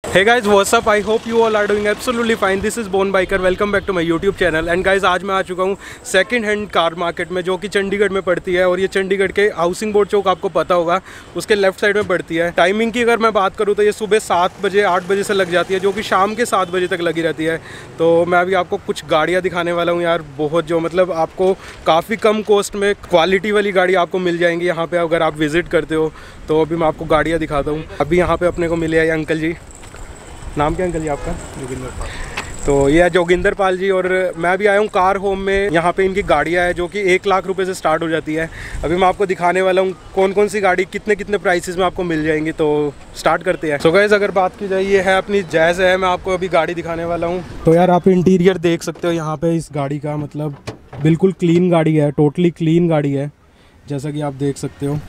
Hey guys, what's up? I hope you all are doing absolutely fine. This is bone biker. Welcome back to my YouTube channel. And guys आज मैं आ चुका हूँ second hand car market में, जो कि चंडीगढ़ में पड़ती है. और ये चंडीगढ़ के हाउसिंग बोर्ड चौक आपको पता होगा, उसके लेफ्ट साइड में पड़ती है. टाइमिंग की अगर मैं बात करूँ तो ये सुबह 7 बजे 8 बजे से लग जाती है, जो कि शाम के 7 बजे तक लगी रहती है. तो मैं अभी आपको कुछ गाड़ियाँ दिखाने वाला हूँ यार. बहुत जो मतलब आपको काफ़ी कम कॉस्ट में क्वालिटी वाली गाड़ी आपको मिल जाएंगी यहाँ पर अगर आप विज़िट करते हो. तो अभी मैं आपको गाड़ियाँ दिखाता हूँ. अभी यहाँ पर अपने को मिले हैं अंकल जी. नाम क्या अंकल जी आपका? जोगिंदर पाल. तो ये है जोगिंदर पाल जी. और मैं भी आया हूँ कार होम में. यहाँ पे इनकी गाड़ियाँ हैं जो कि 1 लाख रुपए से स्टार्ट हो जाती है. अभी मैं आपको दिखाने वाला हूँ कौन कौन सी गाड़ी कितने कितने प्राइसेस में आपको मिल जाएंगी. तो स्टार्ट करते हैं. सो गाइस अगर बात की जाए, ये है अपनी जैज़ है. मैं आपको अभी गाड़ी दिखाने वाला हूँ. तो यार आप इंटीरियर देख सकते हो यहाँ पे इस गाड़ी का. मतलब बिल्कुल क्लीन गाड़ी है, टोटली क्लीन गाड़ी है जैसा कि आप देख सकते हो.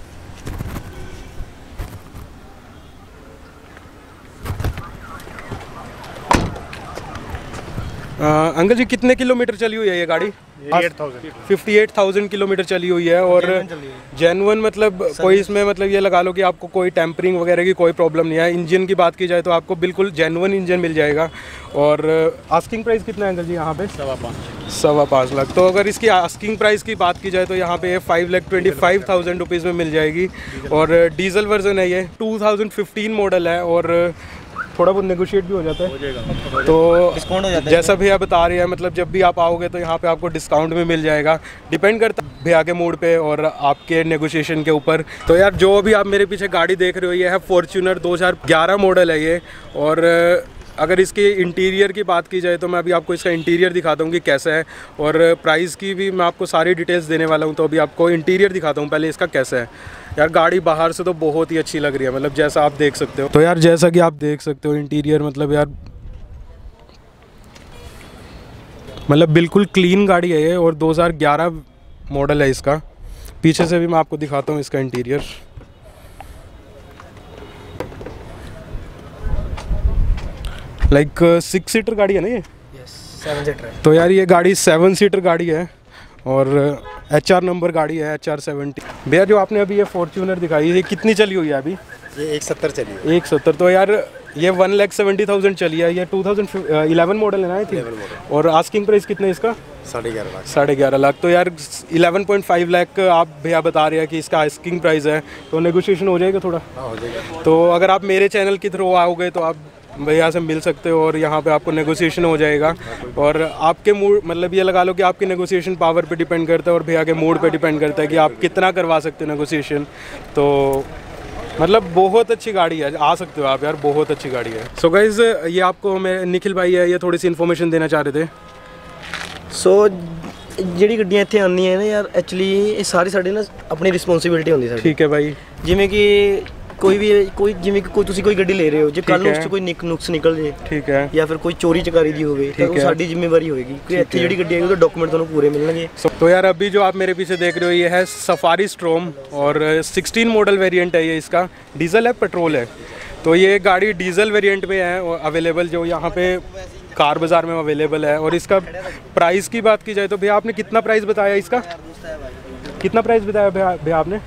अंकल जी कितने किलोमीटर चली हुई है ये गाड़ी? 58,000 किलोमीटर चली हुई है. और जेन्युइन मतलब कोई इसमें मतलब ये लगा लो कि आपको कोई टेम्परिंग वगैरह की कोई प्रॉब्लम नहीं है. इंजन की बात की जाए तो आपको बिल्कुल जेन्युइन इंजन मिल जाएगा. और आस्किंग प्राइस कितना है अंकल जी यहाँ पे? 5.25 लाख. तो अगर इसकी आस्किंग प्राइस की बात की जाए तो यहाँ पे 5,25,000 रुपीज़ में मिल जाएगी. और डीजल वर्जन है ये, 2015 मॉडल है. और थोड़ा बहुत नेगोशिएट भी हो जाता है, तो डिस्काउंट हो जाता है. जैसा भैया बता रहे हैं, मतलब जब भी आप आओगे तो यहाँ पे आपको डिस्काउंट भी मिल जाएगा. डिपेंड करता है भैया के मूड पे और आपके नेगोशिएशन के ऊपर. तो यार जो अभी आप मेरे पीछे गाड़ी देख रहे हो, ये है फॉर्च्यूनर 2011 मॉडल है ये. और अगर इसके इंटीरियर की बात की जाए तो मैं अभी आपको इसका इंटीरियर दिखाता हूँ कि कैसा है. और प्राइस की भी मैं आपको सारी डिटेल्स देने वाला हूँ. तो अभी आपको इंटीरियर दिखाता हूँ पहले इसका कैसा है. यार गाड़ी बाहर से तो बहुत ही अच्छी लग रही है, मतलब जैसा आप देख सकते हो. तो यार जैसा कि आप देख सकते हो इंटीरियर, मतलब यार मतलब बिल्कुल क्लीन गाड़ी है ये. और 2011 मॉडल है इसका. पीछे से भी मैं आपको दिखाता हूँ इसका इंटीरियर. लाइक 6 सीटर गाड़ी है ना ये? 7 सीटर है. तो यार ये गाड़ी 7 सीटर गाड़ी है. और HR नंबर गाड़ी है, HR70. भैया जो आपने अभी ये फॉर्च्यूनर दिखाई, ये कितनी चली हुई है अभी? ये 170 चली है. 170. तो यार ये 1,70,000 चली है. ये 2011 मॉडल है ना थी. और आस्किंग प्राइस कितना है इसका? 11.5 लाख. तो यार 11.5 लाख आप भैया बता रहे हैं कि इसका आस्किंग प्राइस है. तो नेगोशिएशन हो जाएगा थोड़ा? हो जाएगा. तो अगर आप मेरे चैनल के थ्रू आओगे तो आप भैया से मिल सकते हो और यहाँ पे आपको नेगोशिएशन हो जाएगा. और आपके मूड, मतलब ये लगा लो कि आपकी नेगोशिएशन पावर पे डिपेंड करता है और भैया के मूड पे डिपेंड करता है कि आप कितना करवा सकते हो नेगोशिएशन. तो मतलब बहुत अच्छी गाड़ी है, आ सकते हो आप यार, बहुत अच्छी गाड़ी है. सो गाइज ये आपको मैं निखिल भाई है, ये थोड़ी सी इन्फॉर्मेशन देना चाह रहे थे. सो ਜਿਹੜੀ ਗੱਡੀਆਂ ਇੱਥੇ ਆਉਂਦੀਆਂ ਨੇ ਯਾਰ, ਐਕਚੁਅਲੀ ਇਹ ਸਾਰੀ ਸਾਡੀ ਨਾ ਆਪਣੀ ਰਿਸਪੌਂਸਿਬਿਲਟੀ ਹੁੰਦੀ ਸਾਡੀ. ਠੀਕ ਹੈ ਭਾਈ. ਜਿਵੇਂ ਕਿ ਕੋਈ ਜਿਵੇਂ ਕਿ ਕੋਈ ਤੁਸੀਂ ਕੋਈ ਗੱਡੀ ਲੈ ਰਹੇ ਹੋ, ਜੇ ਕੱਲ ਨੂੰ ਉਸ 'ਚ ਕੋਈ ਨੁਕਸ ਨਿਕਲ ਜੇ, ਠੀਕ ਹੈ, ਜਾਂ ਫਿਰ ਕੋਈ ਚੋਰੀ ਚਕਾਰੀ ਦੀ ਹੋਵੇ ਤਾਂ ਉਹ ਸਾਡੀ ਜ਼ਿੰਮੇਵਾਰੀ ਹੋਏਗੀ ਕਿ ਇੱਥੇ ਜਿਹੜੀ ਗੱਡੀ ਆਏਗੀ ਉਹਦੇ ਡਾਕੂਮੈਂਟ ਤੁਹਾਨੂੰ पूरे मिलने. तो यार अभी जो आप मेरे पीछे देख रहे हो ये है सफारी स्ट्रॉम. और 16 मॉडल वेरिएंट है ये. इसका डीजल है, पेट्रोल है. तो ये गाड़ी डीजल वेरिएंट में है अवेलेबल, जो यहाँ पे कार बाज़ार में अवेलेबल है. और इसका प्राइस की बात की जाए तो भैया आपने कितना प्राइस बताया इसका? कितना प्राइस बताया भैया आपने?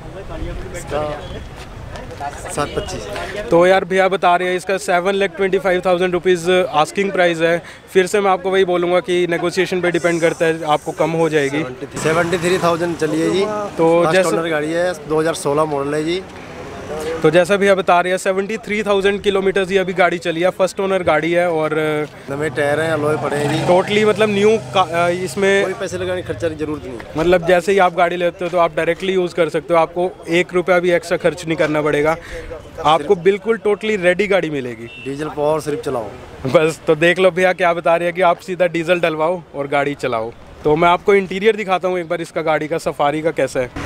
7.25. तो यार भैया बता रहे हैं इसका 7,25,000 रुपीज़ आस्किंग प्राइस है. फिर से मैं आपको वही बोलूँगा कि नेगोशिएशन पे डिपेंड करता है, आपको कम हो जाएगी. 73,000 चली है जी. तो जैसा गाड़ी है 2016 मॉडल है जी. तो जैसा भैया बता रहे हैं 73,000 किलोमीटर ये अभी गाड़ी चली है. फर्स्ट ओनर गाड़ी है. और नए टायर हैं, अलॉय पड़े हैं जी. टोटली मतलब न्यू. इसमें कोई पैसे लगाने खर्चा की जरूरत नहीं. मतलब जैसे ही आप गाड़ी लेते हो तो आप डायरेक्टली यूज़ कर सकते हो. आपको 1 रुपया भी एक्स्ट्रा खर्च नहीं करना पड़ेगा. आपको बिल्कुल टोटली रेडी गाड़ी मिलेगी. डीजल पावर सिर्फ चलाओ बस. तो देख लो भैया क्या बता रहे हैं कि आप सीधा डीजल डलवाओ और गाड़ी चलाओ. तो मैं आपको इंटीरियर दिखाता हूँ एक बार इसका, गाड़ी का सफारी का कैसा है.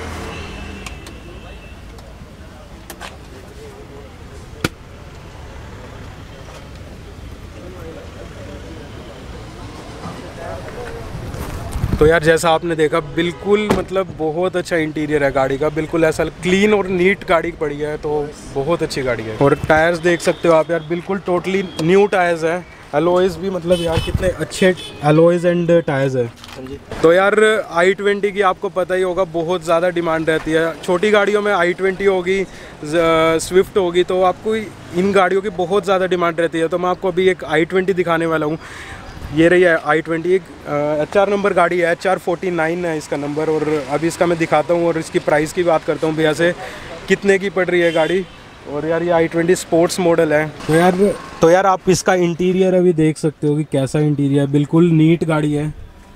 तो यार जैसा आपने देखा बिल्कुल मतलब बहुत अच्छा इंटीरियर है गाड़ी का. बिल्कुल ऐसा क्लीन और नीट गाड़ी पड़ी है. तो बहुत अच्छी गाड़ी है. और टायर्स देख सकते हो आप यार, बिल्कुल टोटली न्यू टायर्स हैं. एलॉयज़ भी मतलब यार कितने अच्छे एलॉयज़ एंड टायर्स है। तो यार i20 की आपको पता ही होगा बहुत ज़्यादा डिमांड रहती है। छोटी गाड़ियों में i20 होगी, स्विफ्ट होगी, तो आपको इन गाड़ियों की बहुत ज़्यादा डिमांड रहती है। तो मैं आपको अभी एक i20 दिखाने वाला हूँ। ये रही है i20, एक HR नंबर गाड़ी है, HR49 है इसका नंबर। और अभी इसका मैं दिखाता हूँ और इसकी प्राइस की बात करता हूँ भैया से, कितने की पड़ रही है गाड़ी। और यार ये i20 स्पोर्ट्स मॉडल है। तो यार आप इसका इंटीरियर अभी देख सकते हो कि कैसा इंटीरियर है, बिल्कुल नीट गाड़ी है।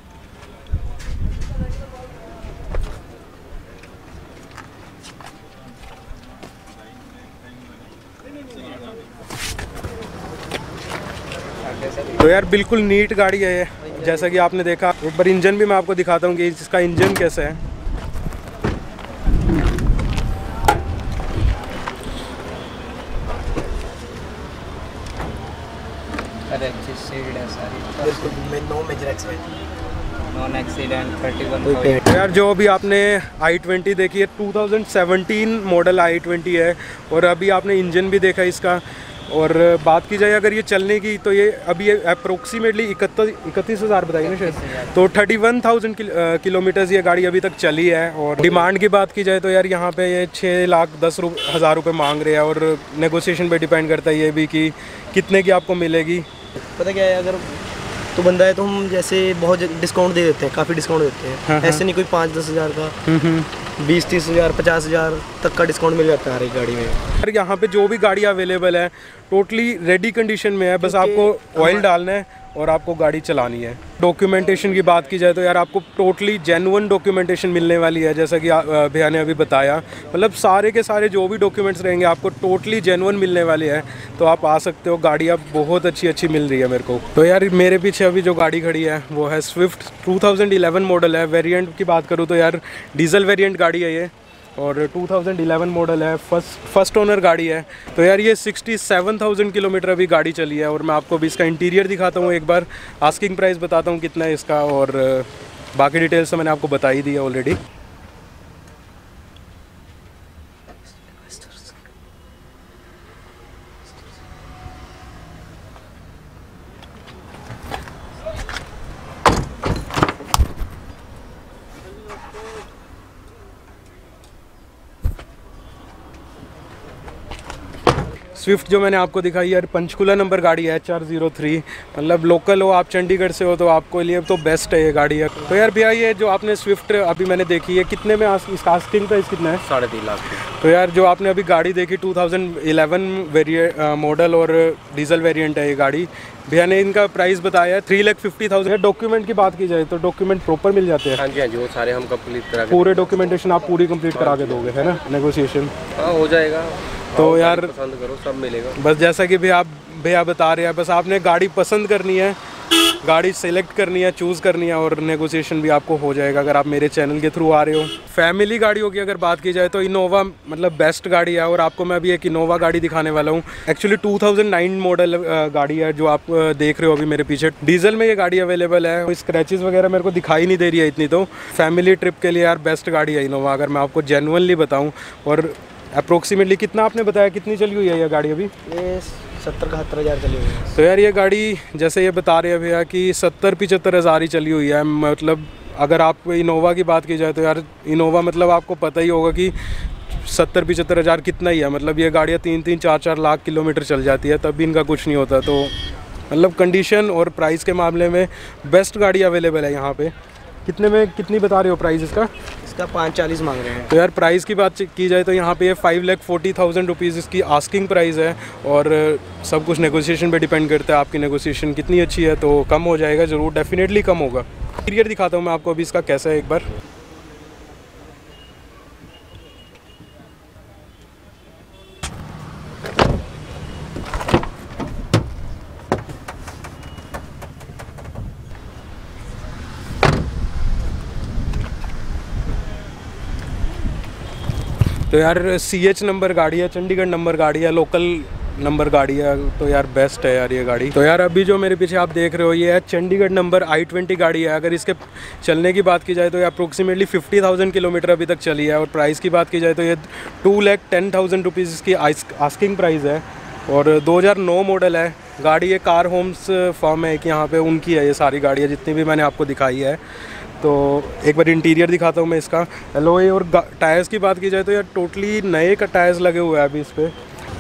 तो यार बिल्कुल नीट गाड़ी है ये, जैसा कि आपने देखा। एक बार इंजन भी मैं आपको दिखाता हूँ कि इसका इंजन कैसा है। Non accident 31। तो यार जो अभी आपने i20 देखी है, 2017 मॉडल i20 है। और अभी आपने इंजन भी देखा इसका। और बात की जाए अगर ये चलने की, तो ये अभी अप्रोक्सीमेटली 31,000 बताइए ना शायद, तो 31,000 किलोमीटर्स ये गाड़ी अभी तक चली है। और डिमांड की बात की जाए तो यार यहाँ पे ये 6,10,000 रुपये मांग रहे हैं। और नेगोशिएशन पे डिपेंड करता है ये भी कि कितने की आपको मिलेगी। पता क्या है, अगर तो बंदा है तो हम जैसे बहुत डिस्काउंट दे देते हैं, काफ़ी डिस्काउंट देते हैं। हाँ। ऐसे नहीं कोई 5-10 हज़ार का, 20-30 हज़ार 50 हज़ार तक का डिस्काउंट मिल जाता है हर एक गाड़ी में। यार यहाँ पे जो भी गाड़ी अवेलेबल है टोटली रेडी कंडीशन में है, बस आपको ऑयल डालना है और आपको गाड़ी चलानी है। डॉक्यूमेंटेशन की बात की जाए तो यार आपको टोटली जेन्युइन डॉक्यूमेंटेशन मिलने वाली है, जैसा कि भैया ने अभी बताया। मतलब सारे के सारे जो भी डॉक्यूमेंट्स रहेंगे आपको टोटली जेन्युइन मिलने वाले हैं। तो आप आ सकते हो, गाड़ी अब बहुत अच्छी मिल रही है मेरे को। तो यार मेरे पीछे अभी जो गाड़ी खड़ी है वो है स्विफ्ट 2011 मॉडल है। वेरिएंट की बात करूँ तो यार डीजल वेरिएंट गाड़ी है ये, और 2011 मॉडल है, फर्स्ट ओनर गाड़ी है। तो यार ये 67,000 किलोमीटर अभी गाड़ी चली है। और मैं आपको अभी इसका इंटीरियर दिखाता हूँ एक बार, आस्किंग प्राइस बताता हूँ कितना है इसका, और बाकी डिटेल्स तो मैंने आपको बता ही दी है ऑलरेडी। स्विफ्ट जो मैंने आपको दिखाई यार पंचकुला नंबर गाड़ी है, HR03। मतलब लोकल हो आप, चंडीगढ़ से हो, तो आपको लिए तो बेस्ट है ये गाड़ी है। तो यार भैया ये जो आपने स्विफ्ट अभी मैंने देखी है, कितने में इसका आस्किंग प्राइस कितना है? 3.5 लाख। तो यार जो आपने अभी गाड़ी देखी 2011 मॉडल और डीजल वेरिएंट है ये गाड़ी, भैया ने इनका प्राइस बताया है 3,50,000। डॉक्यूमेंट की बात की जाए तो डॉक्यूमेंट प्रॉपर मिल जाते हैं? हाँ जी, वो सारे हम कंप्लीट करा, पूरे डॉक्यूमेंटेशन आप पूरी कंप्लीट करा के दोगे, है ना? नेगोशिएशन हाँ हो जाएगा। तो यार पसंद करो सब मिलेगा। बस जैसा कि भैया बता रहे हैं, बस आपने गाड़ी पसंद करनी है, गाड़ी सेलेक्ट करनी है, चूज़ करनी है, और नेगोशिएशन भी आपको हो जाएगा अगर आप मेरे चैनल के थ्रू आ रहे हो। फैमिली गाड़ियों की अगर बात की जाए तो इनोवा मतलब बेस्ट गाड़ी है। और आपको मैं अभी एक इनोवा गाड़ी दिखाने वाला हूँ। एक्चुअली 2009 मॉडल गाड़ी है जो आप देख रहे हो अभी मेरे पीछे। डीजल में ये गाड़ी अवेलेबल है। स्क्रैचेस वगैरह मेरे को दिखाई नहीं दे रही है इतनी। तो फैमिली ट्रिप के लिए यार बेस्ट गाड़ी है इनोवा, अगर मैं आपको जेन्युइनली बताऊँ। और अप्रोक्सीमेटली कितना आपने बताया, कितनी चली हुई है ये गाड़ी अभी? ये 70-71 हज़ार चली हुई है। तो यार ये गाड़ी जैसे ये बता रहे हैं भैया कि 70-75 हज़ार ही चली हुई है। मतलब अगर आप इनोवा की बात की जाए तो यार इनोवा मतलब आपको पता ही होगा कि 70-75 हज़ार कितना ही है। मतलब ये गाड़ियाँ 3-3, 4-4 लाख किलोमीटर चल जाती है, तब भी इनका कुछ नहीं होता। तो मतलब कंडीशन और प्राइस के मामले में बेस्ट गाड़ी अवेलेबल है यहाँ पे। कितनी बता रहे हो प्राइस इसका? इसका 540 मांग रहे हैं। तो यार प्राइस की बात की जाए तो यहाँ पे 5,40,000 रुपीज़ इसकी आस्किंग प्राइस है। और सब कुछ नेगोशिएशन पे डिपेंड करता है, आपकी नेगोशिएशन कितनी अच्छी है तो कम हो जाएगा, ज़रूर डेफिनेटली कम होगा। इंटीरियर दिखाता हूँ मैं आपको अभी इसका कैसा है एक बार। तो यार CH नंबर गाड़ी है, चंडीगढ़ नंबर गाड़ी है, लोकल नंबर गाड़ी है। तो यार बेस्ट है यार ये गाड़ी। तो यार अभी जो मेरे पीछे आप देख रहे हो ये है चंडीगढ़ नंबर i20 गाड़ी है। अगर इसके चलने की बात की जाए तो ये अप्रोक्सीमेटली 50,000 किलोमीटर अभी तक चली है। और प्राइस की बात की जाए तो ये 2,10,000 रुपीज़ इसकी आस्किंग प्राइस है। और 2009 मॉडल है। गाड़ी ये कार होम्स फर्म है कि यहाँ पे उनकी है ये सारी गाड़ियाँ जितनी भी मैंने आपको दिखाई है। तो एक बार इंटीरियर दिखाता हूँ मैं इसका। एलॉय और टायर्स की बात की जाए तो यार टोटली नए का टायर्स लगे हुए हैं अभी इस पर।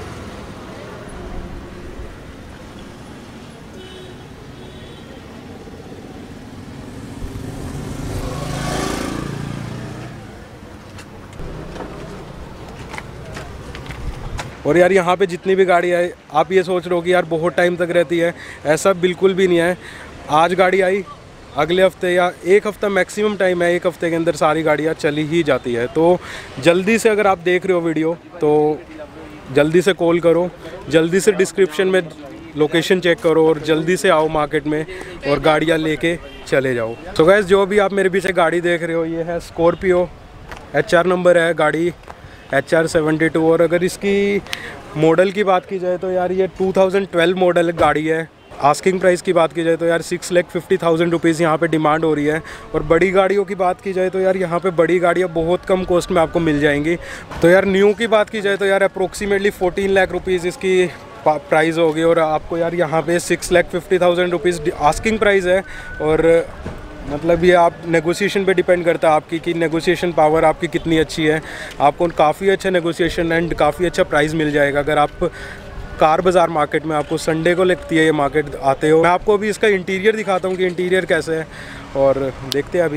और यार यहाँ पे जितनी भी गाड़ी आई, आप ये सोच रहे हो कि यार बहुत टाइम तक रहती है, ऐसा बिल्कुल भी नहीं है। आज गाड़ी आई, अगले हफ्ते या एक हफ़्ता मैक्सिमम टाइम है, एक हफ़्ते के अंदर सारी गाड़ियाँ चली ही जाती है। तो जल्दी से अगर आप देख रहे हो वीडियो तो जल्दी से कॉल करो, जल्दी से डिस्क्रिप्शन में लोकेशन चेक करो और जल्दी से आओ मार्केट में और गाड़ियाँ लेके चले जाओ। तो गाइस जो भी आप मेरे पीछे गाड़ी देख रहे हो ये है स्कॉर्पियो, HR नंबर है गाड़ी HR72। और अगर इसकी मॉडल की बात की जाए तो यार ये 2012 मॉडल गाड़ी है। आस्किंग प्राइस की बात की जाए तो यार 6,50,000 रुपीज़ यहाँ पे डिमांड हो रही है। और बड़ी गाड़ियों की बात की जाए तो यार यहाँ पे बड़ी गाड़ियाँ बहुत कम कॉस्ट में आपको मिल जाएंगी। तो यार न्यू की बात की जाए तो यार अप्रोक्सीमेटली 14 लाख रुपीज़ इसकी प्राइस होगी। और आपको यार यहाँ पे 6,50,000 रुपीज़ आस्किंग प्राइस है। और मतलब ये आप नेगोशिएशन पे डिपेंड करता है आपकी कि नेगोशिएशन पावर आपकी कितनी अच्छी है। आपको काफ़ी अच्छा नेगोशिएशन एंड काफ़ी अच्छा प्राइस मिल जाएगा अगर आप कार बाज़ार मार्केट में, आपको संडे को लगती है ये मार्केट आते हो। मैं आपको अभी इसका इंटीरियर दिखाता हूँ कि इंटीरियर कैसे है और देखते हैं अभी।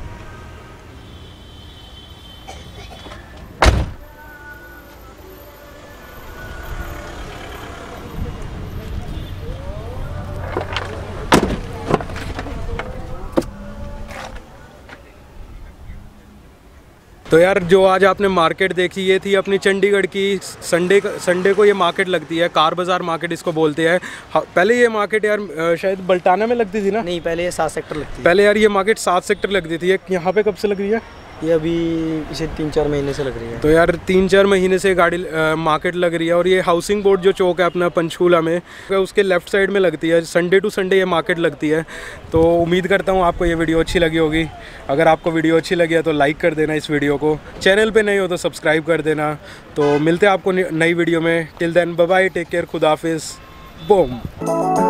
तो यार जो आज आपने मार्केट देखी ये थी अपनी चंडीगढ़ की। संडे को ये मार्केट लगती है, कार बाज़ार मार्केट इसको बोलते हैं। पहले ये मार्केट यार शायद बल्टाना में लगती थी ना? नहीं, पहले ये 7 सेक्टर लगती है। पहले यार ये मार्केट 7 सेक्टर लगती थी। यहाँ पे कब से लग रही है? ये अभी इसे 3-4 महीने से लग रही है। तो यार 3-4 महीने से गाड़ी मार्केट लग रही है। और ये हाउसिंग बोर्ड जो चौक है अपना पंचकूला में, उसके लेफ़्ट साइड में लगती है। संडे टू संडे ये मार्केट लगती है। तो उम्मीद करता हूँ आपको ये वीडियो अच्छी लगी होगी। अगर आपको वीडियो अच्छी लगी है तो लाइक कर देना इस वीडियो को। चैनल पे नहीं हो तो सब्सक्राइब कर देना। तो मिलते हैं आपको नई वीडियो में। Till then bye bye, take care, खुदा हाफिज़, बूम।